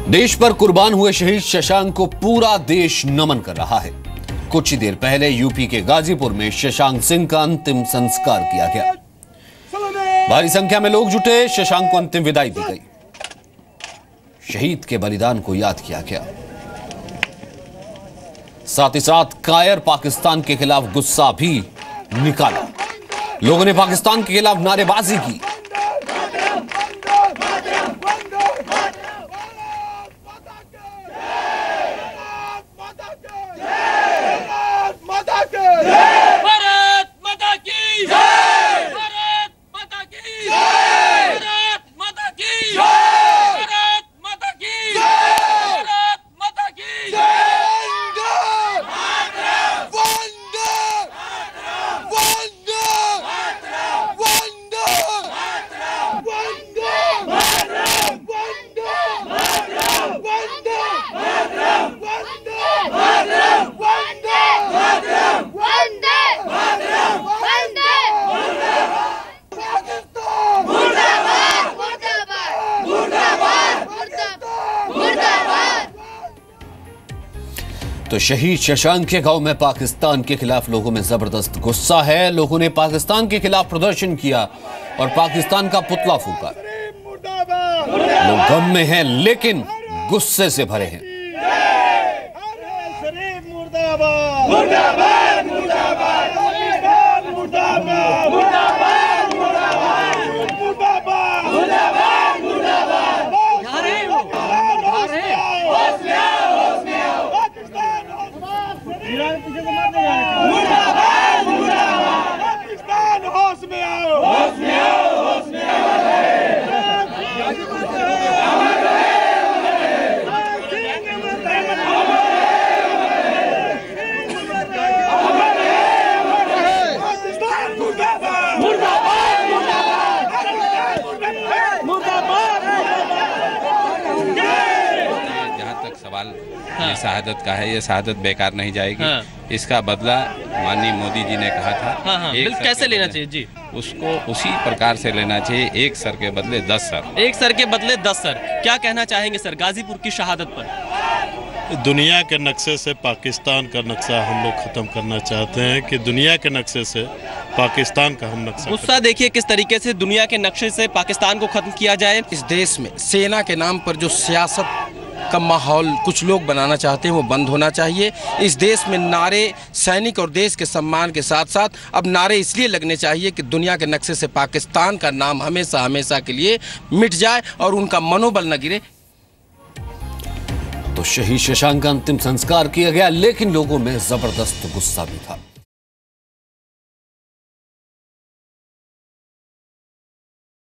देश पर कुर्बान हुए शहीद शशांक को पूरा देश नमन कर रहा है। कुछ ही देर पहले यूपी के गाजीपुर में शशांक सिंह का अंतिम संस्कार किया गया। भारी संख्या में लोग जुटे, शशांक को अंतिम विदाई दी गई। शहीद के बलिदान को याद किया गया। साथ ही साथ कायर पाकिस्तान के खिलाफ गुस्सा भी निकाला। लोगों ने पाकिस्तान के खिलाफ नारेबाजी की। तो शहीद शशांक के गांव में पाकिस्तान के खिलाफ लोगों में जबरदस्त गुस्सा है। लोगों ने पाकिस्तान के खिलाफ प्रदर्शन किया और पाकिस्तान का पुतला फूंका। लोग गम में हैं लेकिन गुस्से से भरे हैं। सवाल ये शहादत का है, ये शहादत बेकार नहीं जाएगी। इसका बदला माननीय मोदी जी ने कहा था कैसे लेना चाहिए जी, उसको उसी प्रकार से लेना चाहिए। एक सर के बदले 10 सर। एक सर के बदले 10 सर। क्या कहना चाहेंगे सर गाजीपुर की शहादत पर? दुनिया के नक्शे से पाकिस्तान का नक्शा हम लोग खत्म करना चाहते हैं कि दुनिया के नक्शे से पाकिस्तान का हम नक्शा। गुस्सा देखिए किस तरीके से दुनिया के नक्शे से पाकिस्तान को खत्म किया जाए। इस देश में सेना के नाम पर जो सियासत का माहौल कुछ लोग बनाना चाहते हैं वो बंद होना चाहिए। इस देश में नारे सैनिक और देश के सम्मान के साथ साथ अब नारे इसलिए लगने चाहिए कि दुनिया के नक्शे से पाकिस्तान का नाम हमेशा हमेशा के लिए मिट जाए और उनका मनोबल न गिरे। तो शहीद शशांक का अंतिम संस्कार किया गया लेकिन लोगों में जबरदस्त गुस्सा भी था।